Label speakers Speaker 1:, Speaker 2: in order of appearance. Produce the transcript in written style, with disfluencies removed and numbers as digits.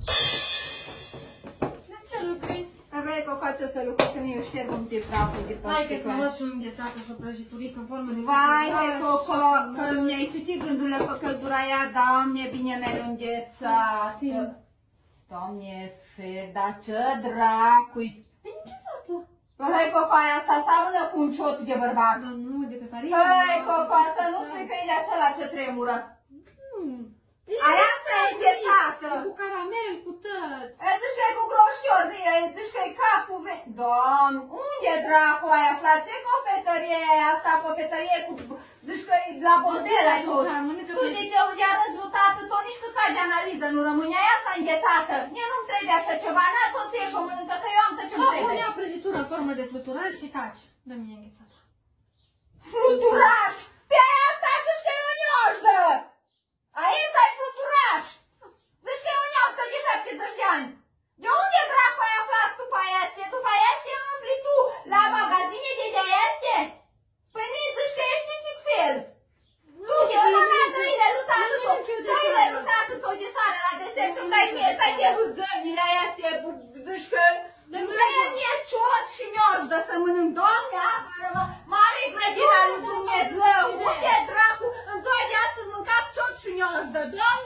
Speaker 1: De ce lucrui?
Speaker 2: Aveai că față să lucrezi când eu șterg un tip praful de pe
Speaker 1: Hai că ți-am luat și o înghețată și o prăjiturică în formă de...
Speaker 2: Vai, hai Coco, că mi-ai citit gândurile pe căldura aia, Doamne, bine mi-ai înghețat. Doamne, fer, dar ce dracu-i?
Speaker 1: E înghețată.
Speaker 2: Hai, Coco, aia asta seamănă cu un ciot de bărbat.
Speaker 1: Dar nu, de pe Paris.
Speaker 2: Hai, Coco, să nu spui că e acela ce tremură. Aia asta e înghețată.
Speaker 1: Cu caramel, cu tot.
Speaker 2: Zici că e cu groșior, zici că e capul Doamne, unde dracu ai aflat? Ce cofetărie e asta? Cofetărie cu... Zici că e la bodelă tot. Tu de unde arăți lutată, tot nici căcat de analiză nu rămâne. Aia asta înghețată. Mie nu-mi trebuie așa ceva. N-a soție și o mănâncă, că eu am tot ce-mi trebuie.
Speaker 1: Pune-a prăjitură în formă de fluturaș și taci. Dă-mi înghețată.
Speaker 2: Fluturaș! Pe aia asta zici că e o nioșdă! Aia ăsta-i fluturaș! Zici că e o nioșdă de 70 de ani! De unde dracu ai aflat după aia este? După aia este umbli tu la magazine de este? Păi nu zici că ești în Excel! Du-te, ăla n-a trăile lutată tot! Trăile lutată tot de sară la desert! Când ai mie, stai de hâțănile aia este, zici că... Dă-i mie ciot și nioșdă să mănânc, Doamne, apără-mă! Mare grădina lui Dumnezeu! Unde dracu? În ziua de astăzi mâncați ciot și nioșdă, Doamne!